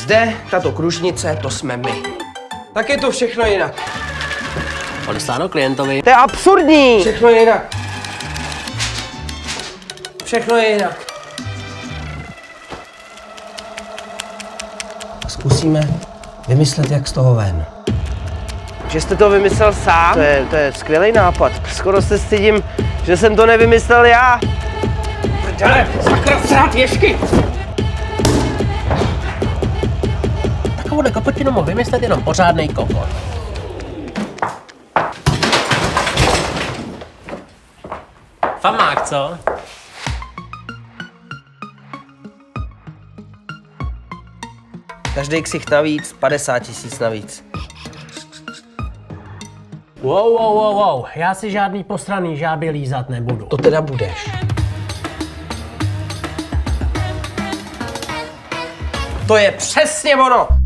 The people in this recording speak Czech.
Zde, tato kružnice, to jsme my. Tak je to všechno jinak. Odesláno klientovi. To je absurdní! Všechno je jinak. Všechno je jinak. Zkusíme vymyslet, jak z toho ven. Že jste to vymyslel sám? To je skvělý nápad. Skoro se stydím, že jsem to nevymyslel já. Prdele, sakra, srát ježky! Takovou nekopotinu mohl vymyslet jenom pořádnej kokot. Famák, co? Každý ksicht navíc, 50 000 navíc. Wow, já si žádný posraný žáby lízat nebudu. To teda budeš. To je přesně ono!